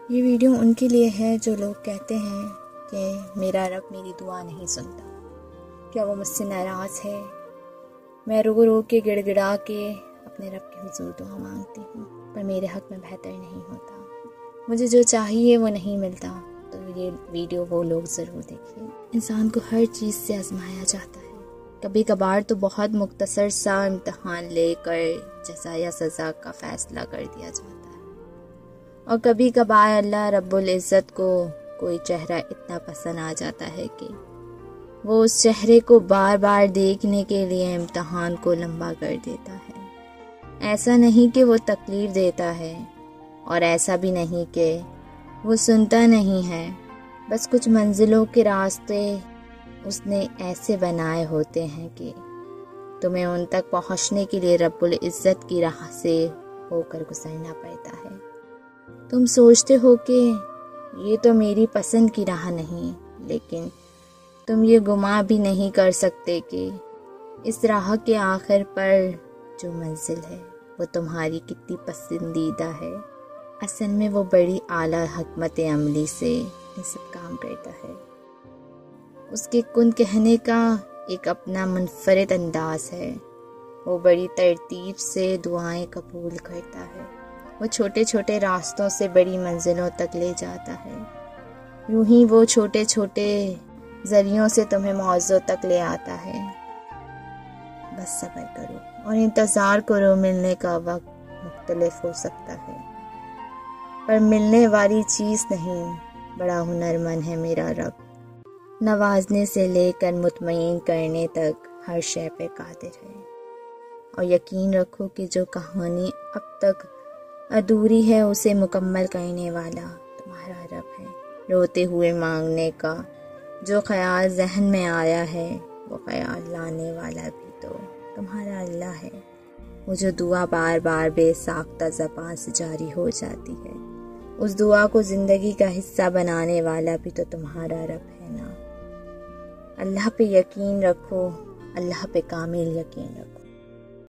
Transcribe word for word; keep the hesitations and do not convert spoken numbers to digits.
یہ ویڈیو ان کے لیے ہے جو لوگ کہتے ہیں کہ میرا رب میری دعا نہیں سنتا، کیا وہ مجھ سے ناراض ہے؟ میں رو رو کے گڑ گڑا کے اپنے رب کے حضور دعا مانگتی ہوں، پر میرے حق میں بہتر نہیں ہوتا، مجھے جو چاہیے وہ نہیں ملتا۔ تو یہ ویڈیو وہ لوگ ضرور دیکھیں۔ انسان کو ہر چیز سے آزمایا جاتا ہے، کبھی کبھار تو بہت مختصر سا امتحان لے کر جزا یا سزا کا فیصلہ کر دیا جاتا ہے، اور کبھی کبھار اللہ رب العزت کو کوئی چہرہ اتنا پسند آ جاتا ہے کہ وہ اس چہرے کو بار بار دیکھنے کے لیے امتحان کو لمبا کر دیتا ہے۔ ایسا نہیں کہ وہ تکلیف دیتا ہے، اور ایسا بھی نہیں کہ وہ سنتا نہیں ہے، بس کچھ منزلوں کے راستے اس نے ایسے بنائے ہوتے ہیں کہ تمہیں ان تک پہنچنے کے لیے رب العزت کی راہ سے ہو کر گزرنا پڑتا ہے۔ تم سوچتے ہو کہ یہ تو میری پسند کی راہ نہیں، لیکن تم یہ گمان بھی نہیں کر سکتے کہ اس راہ کے آخر پر جو منزل ہے وہ تمہاری کتنی پسندیدہ ہے۔ اصل میں وہ بڑی اعلیٰ حکمت عملی سے یہ سب کام کرتا ہے۔ اس کے کن کہنے کا ایک اپنا منفرد انداز ہے، وہ بڑی ترتیب سے دعائیں قبول کرتا ہے، وہ چھوٹے چھوٹے راستوں سے بڑی منزلوں تک لے جاتا ہے، یوں ہی وہ چھوٹے چھوٹے ذریعوں سے تمہیں موضوع تک لے آتا ہے۔ بس صبر کرو اور انتظار کرو، ملنے کا وقت مختلف ہو سکتا ہے، پر ملنے والی چیز نہیں، بڑا ہنرمند ہے میرا رب، نوازنے سے لے کر مطمئن کرنے تک ہر شے پہ قادر ہے۔ اور یقین رکھو کہ جو کہانی اب تک ادھوری ہے اسے مکمل کرنے والا تمہارا رب ہے۔ روتے ہوئے مانگنے کا جو خیال ذہن میں آیا ہے وہ خیال لانے والا بھی تو تمہارا اللہ ہے۔ وہ جو دعا بار بار بے ساختہ زبان سے جاری ہو جاتی ہے، اس دعا کو زندگی کا حصہ بنانے والا بھی تو تمہارا رب ہے نا۔ اللہ پہ یقین رکھو، اللہ پہ کامل یقین رکھو۔